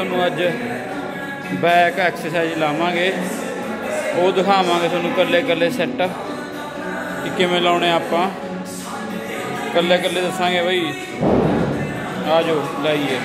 तुहानू अज back exercise लावांगे, वो दिखावांगे तुहानू कल्ले कल्ले सैट कि किवें लाउणे आपां, कल्ले कल्ले दसांगे बई। आ जाओ लाइए।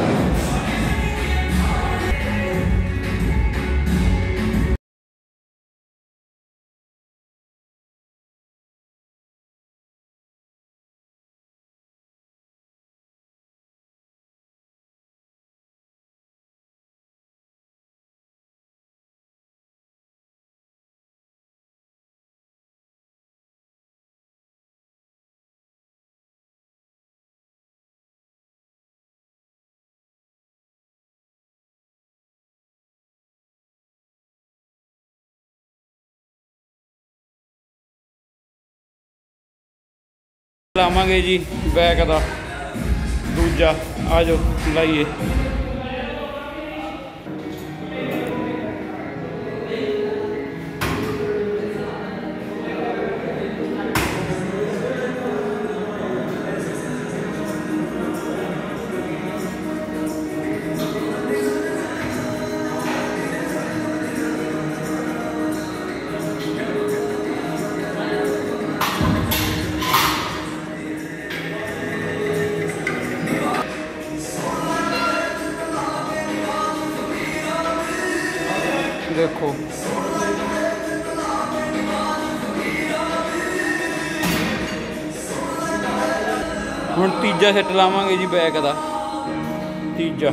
लावांगे जी बैक का दूजा। आ जाओ लाइए। देखो हुण तीजा सैट लावांगे जी बैक का तीजा।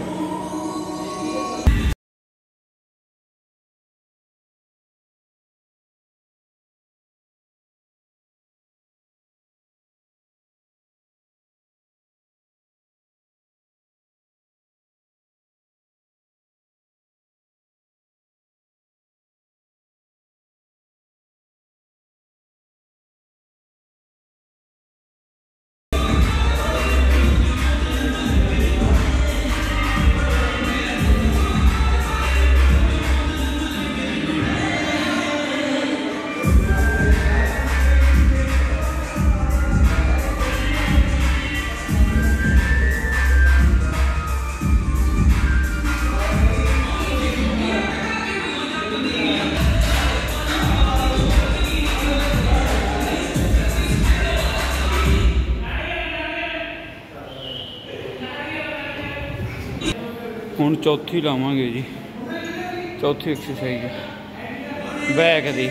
हुण चौथी लावांगे जी, चौथी एक्सरसाइज बैक दी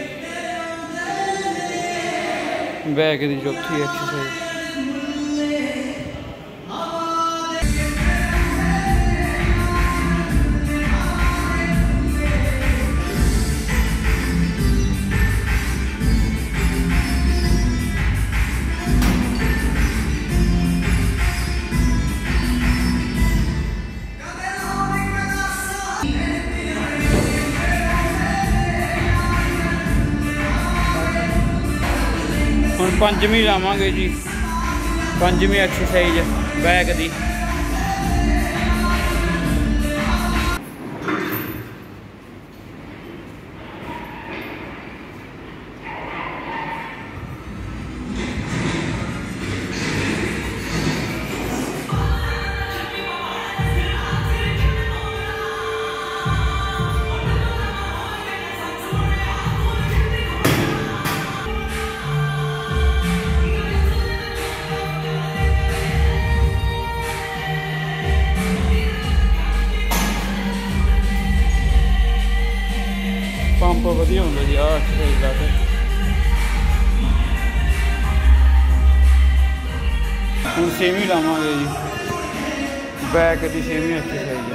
चौथी एक्सरसाइज। हुण पंजवीं लावांगे जी, पंजवीं एक्सरसाइज बैक दी। पंप वधिया होंदा जी। आ एक्सरसाइज ला के हुण छेवीं लावांगे जी बैक की छेवीं एक्सरसाइज।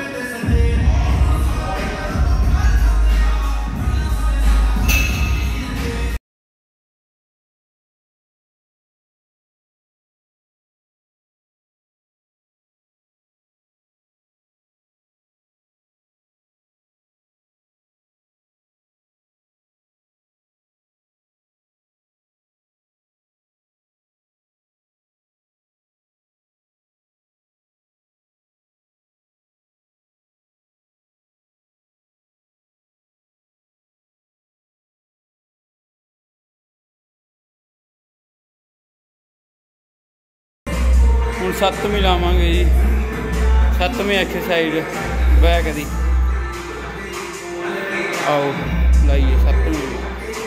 हुण 7वीं लावांगे जी, 7वीं एक्सरसाइज बैक दी। आओ लाइए 7 मिनट।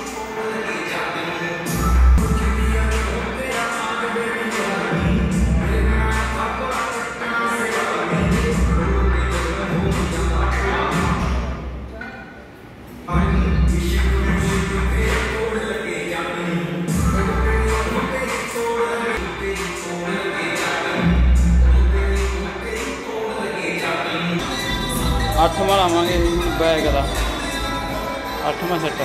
अठवां लावांगे बैक का 8वां सैट।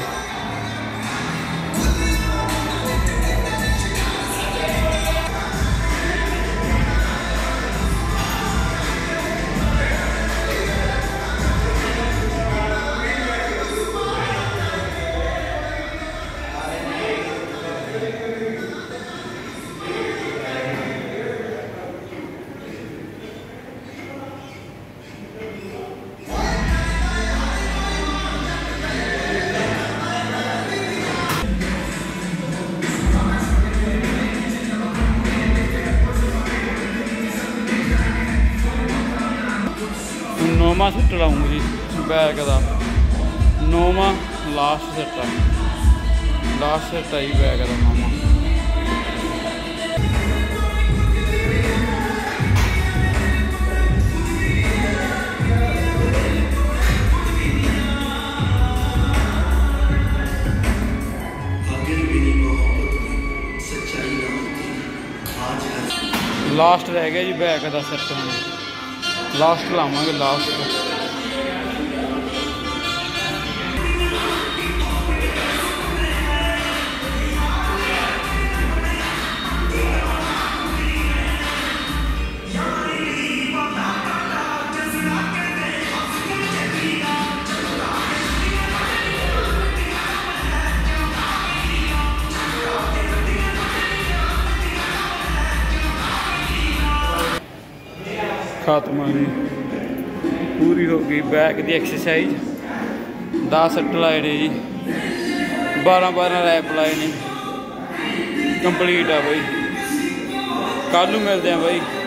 नौवां सैट लाऊंगा जी बैक का 9वां लास्ट सैट है। लास्ट सैट है जी बैक का 9वां। लास्ट रह गया जी बैक का सैट। हम लास्ट लावांगे लास्ट। खात्मा जी पूरी हो गई बैक की एक्सरसाइज। 10 सैट लाए ने जी, 12 रैप लाए ने। कंप्लीट है भाई। कल मिलते हैं भाई।